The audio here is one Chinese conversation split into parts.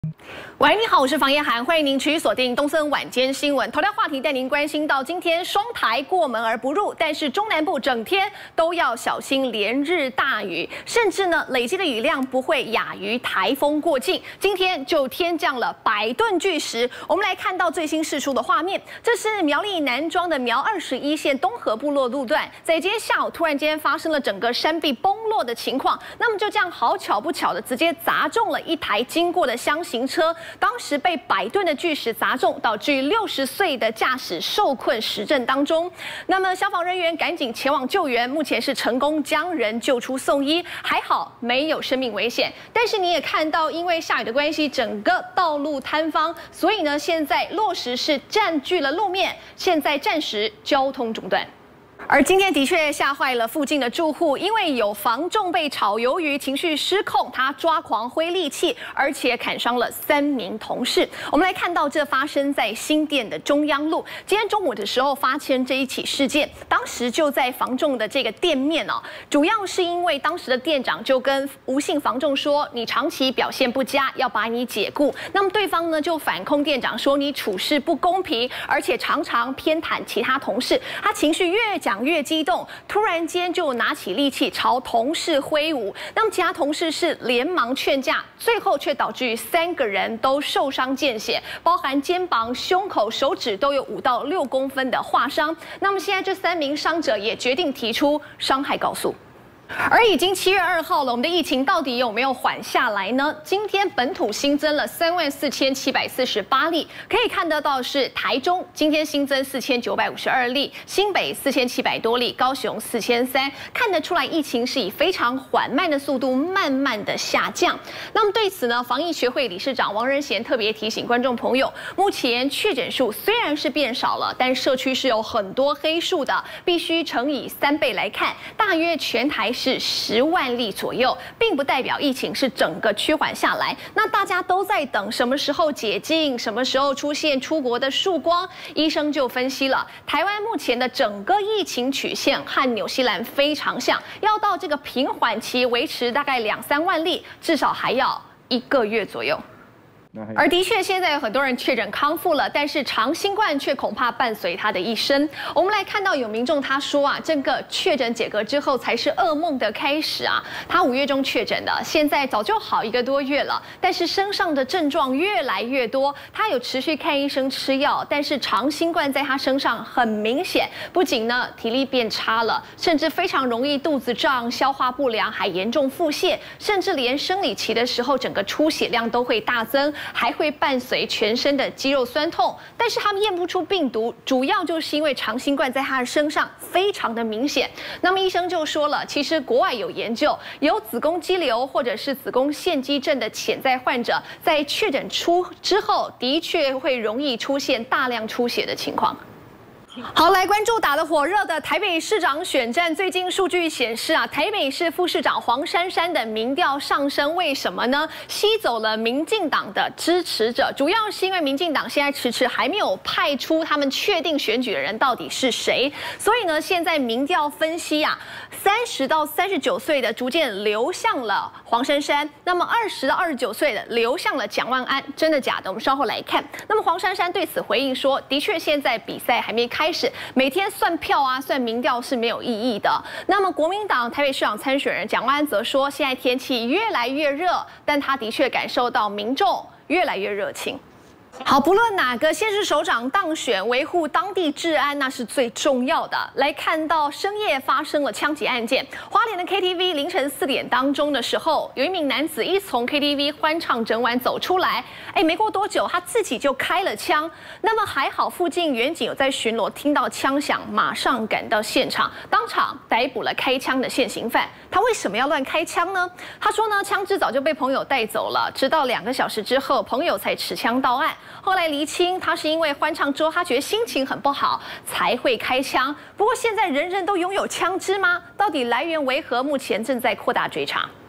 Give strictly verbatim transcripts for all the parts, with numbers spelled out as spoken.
喂，你好，我是房叶涵，欢迎您持续锁定东森晚间新闻。头条话题带您关心到，今天双台过门而不入，但是中南部整天都要小心连日大雨，甚至呢累积的雨量不会亚于台风过境。今天就天降了百吨巨石。我们来看到最新释出的画面，这是苗栗南庄的苗二十一线东河部落路段，在今天下午突然间发生了整个山壁崩落的情况，那么就这样好巧不巧的直接砸中了一台经过的箱型车。 当时被百吨的巨石砸中，导致六十岁的驾驶受困石阵当中。那么消防人员赶紧前往救援，目前是成功将人救出送医，还好没有生命危险。但是你也看到，因为下雨的关系，整个道路坍方，所以呢，现在落石是占据了路面，现在暂时交通中断。 而今天的确吓坏了附近的住户，因为有房仲被炒鱿鱼，情绪失控，他抓狂挥利器，而且砍伤了三名同事。我们来看到这发生在新店的中央路，今天中午的时候发生这一起事件，当时就在房仲的这个店面哦，主要是因为当时的店长就跟吴姓房仲说，你长期表现不佳，要把你解雇。那么对方呢就反控店长说你处事不公平，而且常常偏袒其他同事，他情绪越讲 讲越激动，突然间就拿起利器朝同事挥舞，那么其他同事是连忙劝架，最后却导致三个人都受伤见血，包含肩膀、胸口、手指都有五到六公分的划伤。那么现在这三名伤者也决定提出伤害告诉。 而已经七月二号了，我们的疫情到底有没有缓下来呢？今天本土新增了三万四千七百四十八例，可以看得到是台中今天新增四千九百五十二例，新北四千七百多例，高雄四千三，看得出来疫情是以非常缓慢的速度慢慢的下降。那么对此呢，防疫学会理事长王仁贤特别提醒观众朋友，目前确诊数虽然是变少了，但社区是有很多黑数的，必须乘以三倍来看，大约全台 是十万例左右，并不代表疫情是整个趋缓下来。那大家都在等什么时候解禁，什么时候出现出国的曙光。医生就分析了，台湾目前的整个疫情曲线和纽西兰非常像，要到这个平缓期维持大概两三万例，至少还要一个月左右。 而的确，现在有很多人确诊康复了，但是长新冠却恐怕伴随他的一生。我们来看到有民众他说啊，这个确诊解隔之后才是噩梦的开始啊。他五月中确诊的，现在早就好一个多月了，但是身上的症状越来越多。他有持续看医生吃药，但是长新冠在他身上很明显，不仅呢体力变差了，甚至非常容易肚子胀、消化不良，还严重腹泻，甚至连生理期的时候整个出血量都会大增。 还会伴随全身的肌肉酸痛，但是他们验不出病毒，主要就是因为长新冠在他的身上非常的明显。那么医生就说了，其实国外有研究，有子宫肌瘤或者是子宫腺肌症的潜在患者，在确诊出之后，的确会容易出现大量出血的情况。 好，来关注打得火热的台北市长选战。最近数据显示啊，台北市副市长黄珊珊的民调上升，为什么呢？吸走了民进党的支持者，主要是因为民进党现在迟迟还没有派出他们确定选举的人到底是谁，所以呢，现在民调分析啊，三十到三十九岁的逐渐流向了黄珊珊，那么二十到二十九岁的流向了蒋万安，真的假的？我们稍后来看。那么黄珊珊对此回应说，的确现在比赛还没开。 开始每天算票啊，算民调是没有意义的。那么国民党台北市长参选人蒋万安则说，现在天气越来越热，但他的确感受到民众越来越热情。 好，不论哪个县市首长当选，维护当地治安那是最重要的。来看到深夜发生了枪击案件，花莲的 K T V 凌晨四点当中的时候，有一名男子一从 K T V 欢唱整晚走出来，哎，没过多久他自己就开了枪。那么还好，附近远警有在巡逻，听到枪响，马上赶到现场，当场逮捕了开枪的现行犯。他为什么要乱开枪呢？他说呢，枪支早就被朋友带走了，直到两个小时之后，朋友才持枪到案。 后来厘清，他是因为欢唱之后，他觉得心情很不好，才会开枪。不过现在人人都拥有枪支吗？到底来源为何？目前正在扩大追查。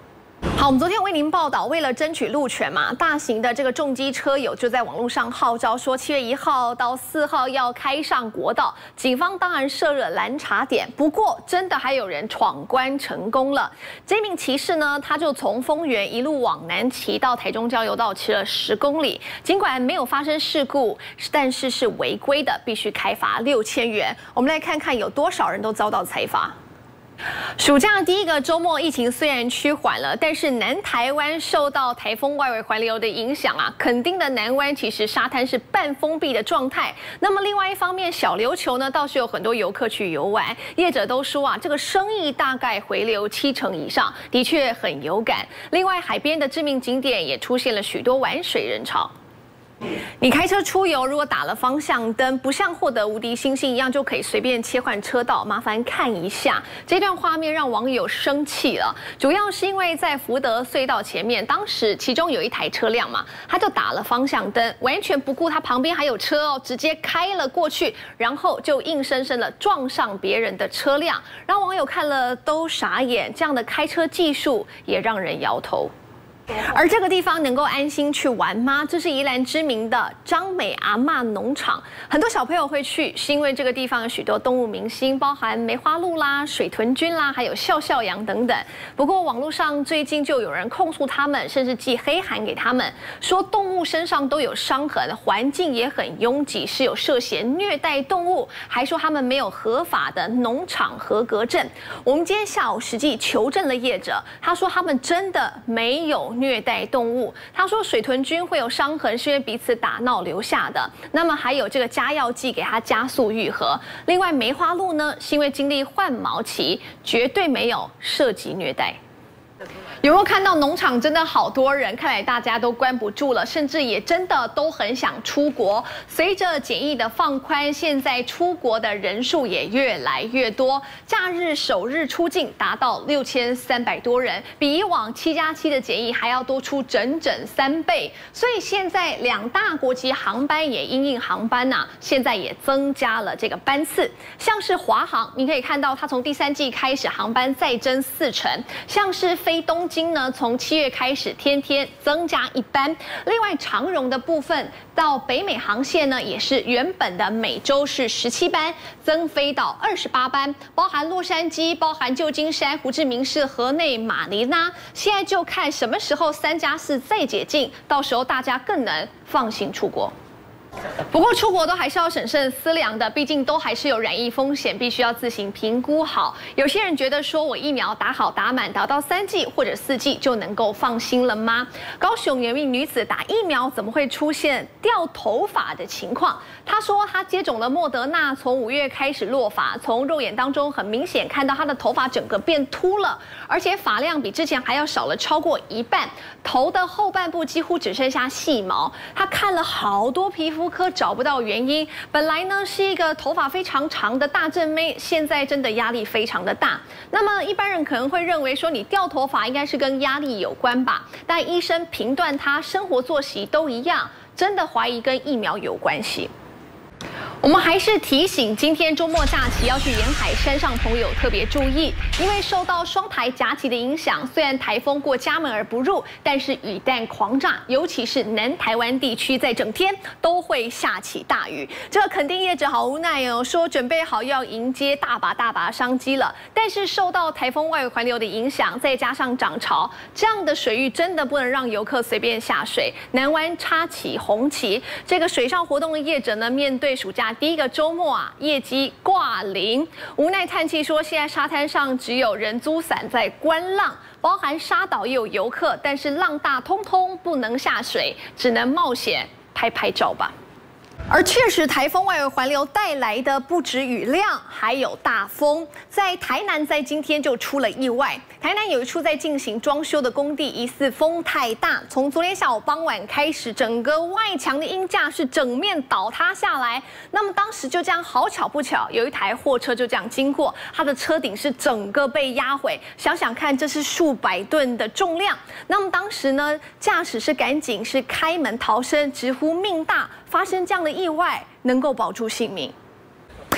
好，我们昨天为您报道，为了争取路权嘛，大型的这个重机车友就在网络上号召说，七月一号到四号要开上国道。警方当然设了拦查点，不过真的还有人闯关成功了。这名骑士呢，他就从丰原一路往南骑到台中交流道，骑了十公里。尽管没有发生事故，但是是违规的，必须开罚六千元。我们来看看有多少人都遭到裁罚。 暑假第一个周末，疫情虽然趋缓了，但是南台湾受到台风外围环流的影响啊，垦丁的南湾其实沙滩是半封闭的状态。那么另外一方面，小琉球呢倒是有很多游客去游玩，业者都说啊，这个生意大概回流七成以上，的确很有感。另外，海边的知名景点也出现了许多玩水人潮。 你开车出游，如果打了方向灯，不像获得无敌星星一样就可以随便切换车道，麻烦看一下这段画面，让网友生气了。主要是因为在福德隧道前面，当时其中有一台车辆嘛，他就打了方向灯，完全不顾他旁边还有车哦，直接开了过去，然后就硬生生的撞上别人的车辆，让网友看了都傻眼。这样的开车技术也让人摇头。 而这个地方能够安心去玩吗？这是宜兰知名的张美阿嬷农场，很多小朋友会去，是因为这个地方有许多动物明星，包含梅花鹿啦、水豚君啦，还有笑笑羊等等。不过网络上最近就有人控诉他们，甚至寄黑函给他们，说动物身上都有伤痕，环境也很拥挤，是有涉嫌虐待动物，还说他们没有合法的农场合格证。我们今天下午实际求证了业者，他说他们真的没有 虐待动物，他说水豚君会有伤痕，是因为彼此打闹留下的。那么还有这个加药剂给它加速愈合。另外梅花鹿呢，是因为经历换毛期，绝对没有涉及虐待。 有没有看到农场真的好多人？看来大家都关不住了，甚至也真的都很想出国。随着检疫的放宽，现在出国的人数也越来越多。假日首日出境达到六千三百多人，比以往七加七的检疫还要多出整整三倍。所以现在两大国际航班也因应航班呐、啊，现在也增加了这个班次。像是华航，你可以看到它从第三季开始航班再增四成，像是飞 飞东京呢，从七月开始天天增加一班。另外，长荣的部分到北美航线呢，也是原本的每周是十七班，增飞到二十八班，包含洛杉矶、包含旧金山、胡志明市、河内、马尼拉。现在就看什么时候三加四再解禁，到时候大家更能放心出国。 不过出国都还是要审慎思量的，毕竟都还是有染疫风险，必须要自行评估好。有些人觉得说我疫苗打好打满，打到三剂或者四剂就能够放心了吗？高雄有一名女子打疫苗怎么会出现掉头发的情况？她说她接种了莫德纳，从五月开始落发，从肉眼当中很明显看到她的头发整个变秃了，而且发量比之前还要少了超过一半，头的后半部几乎只剩下细毛。她看了好多皮肤 妇科找不到原因，本来呢是一个头发非常长的大正妹，现在真的压力非常的大。那么一般人可能会认为说，你掉头发应该是跟压力有关吧？但医生评断他生活作息都一样，真的怀疑跟疫苗有关系。 我们还是提醒，今天周末假期要去沿海山上朋友特别注意，因为受到双台夹击的影响，虽然台风过家门而不入，但是雨弹狂炸，尤其是南台湾地区，在整天都会下起大雨。这个垦丁业者好无奈哦，说准备好要迎接大把大把商机了，但是受到台风外围环流的影响，再加上涨潮，这样的水域真的不能让游客随便下水。南湾插起红旗，这个水上活动的业者呢，面对暑假 第一个周末啊，业绩挂零，无奈叹气说，现在沙滩上只有人租伞在观浪，包含沙岛也有游客，但是浪大，通通不能下水，只能冒险拍拍照吧。 而确实，台风外围环流带来的不止雨量，还有大风。在台南，在今天就出了意外。台南有一处在进行装修的工地，疑似风太大，从昨天下午傍晚开始，整个外墙的鹰架是整面倒塌下来。那么当时就这样，好巧不巧，有一台货车就这样经过，它的车顶是整个被压毁。想想看，这是数百吨的重量。那么当时呢，驾驶是赶紧是开门逃生，直呼命大。 发生这样的意外，能够保住性命。这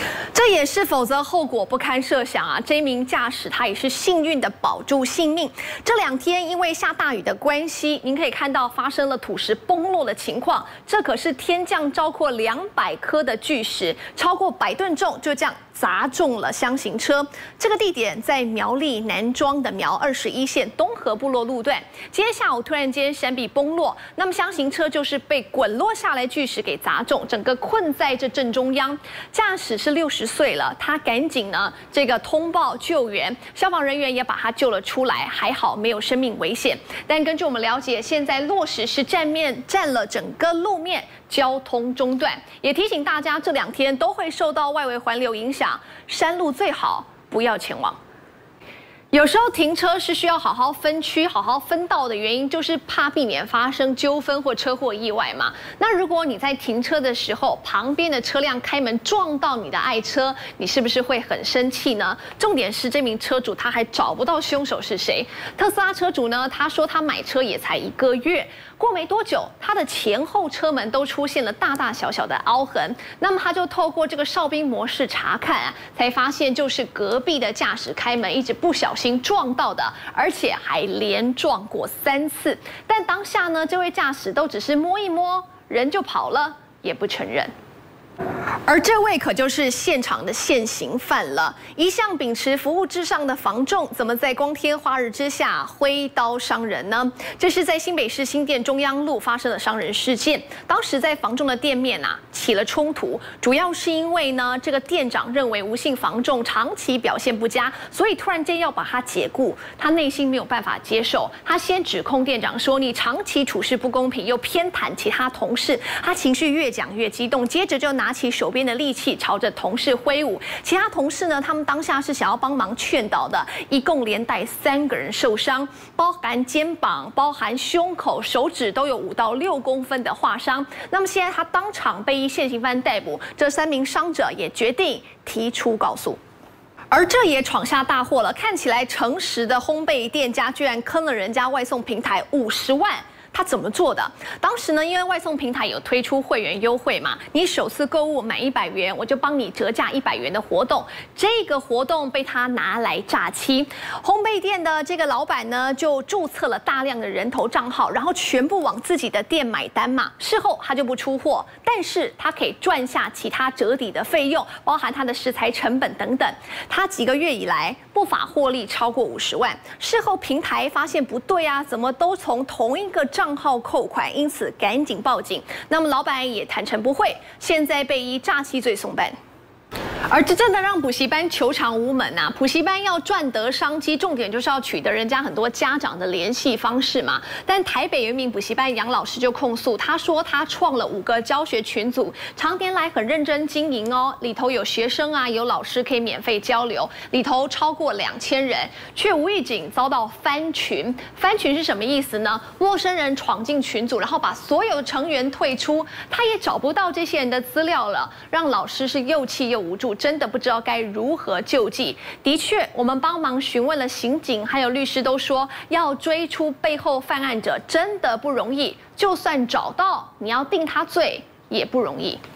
这也是，否则后果不堪设想啊！这名驾驶他也是幸运的保住性命。这两天因为下大雨的关系，您可以看到发生了土石崩落的情况。这可是天降超过两百颗的巨石，超过百吨重，就这样砸中了箱型车。这个地点在苗栗南庄的苗二十一线东河部落路段。今天下午突然间山壁崩落，那么箱型车就是被滚落下来巨石给砸中，整个困在这正中央。驾驶是六十岁了，他赶紧呢这个通报救援，消防人员也把他救了出来，还好没有生命危险。但根据我们了解，现在落石是占面占了整个路面，交通中断。也提醒大家，这两天都会受到外围环流影响，山路最好不要前往。有时候停车是需要好好分区、好好分道的原因，就是怕避免发生纠纷或车祸意外嘛。那如果你在停车的时候，旁边的车辆开门撞到你的爱车，你是不是会很生气呢？重点是这名车主他还找不到凶手是谁。特斯拉车主呢，他说他买车也才一个月，过没多久，他的前后车门都出现了大大小小的凹痕。那么他就透过这个哨兵模式查看啊，才发现就是隔壁的驾驶开门一直不小心撞到的，而且还连撞过三次。但当下呢，这位驾驶都只是摸一摸，人就跑了，也不承认。而这位可就是现场的现行犯了，一向秉持服务至上的房仲，怎么在光天化日之下挥刀伤人呢？这是在新北市新店中央路发生的伤人事件。当时在房仲的店面啊起了冲突，主要是因为呢这个店长认为吴姓房仲长期表现不佳，所以突然间要把他解雇，他内心没有办法接受，他先指控店长说你长期处事不公平，又偏袒其他同事，他情绪越讲越激动，接着就拿起手边的利器朝着同事挥舞，其他同事呢，他们当下是想要帮忙劝导的，一共连带三个人受伤，包含肩膀、包含胸口、手指都有五到六公分的划伤。那么现在他当场被依现行犯逮捕，这三名伤者也决定提出告诉。而这也闯下大祸了，看起来诚实的烘焙店家居然坑了人家外送平台五十万。他怎么做的？当时呢，因为外送平台有推出会员优惠嘛，你首次购物满一百元，我就帮你折价一百元的活动。这个活动被他拿来诈欺，烘焙店的这个老板呢，就注册了大量的人头账号，然后全部往自己的店买单嘛。事后他就不出货，但是他可以赚下其他折抵的费用，包含他的食材成本等等。他几个月以来不法获利超过五十万。事后平台发现不对啊，怎么都从同一个账账号扣款，因此赶紧报警。那么老板也坦诚不讳，现在被依诈欺罪送办。而这真的让补习班求偿无门啊！补习班要赚得商机，重点就是要取得人家很多家长的联系方式嘛。但台北有一名补习班杨老师就控诉，他说他创了五个教学群组，常年来很认真经营哦，里头有学生啊，有老师可以免费交流，里头超过两千人，却无意间遭到翻群。翻群是什么意思呢？陌生人闯进群组，然后把所有成员退出，他也找不到这些人的资料了，让老师是又气又无助。真的不知道该如何救济。的确，我们帮忙询问了刑警，还有律师都说，要追出背后犯案者真的不容易。就算找到，你要定他罪也不容易。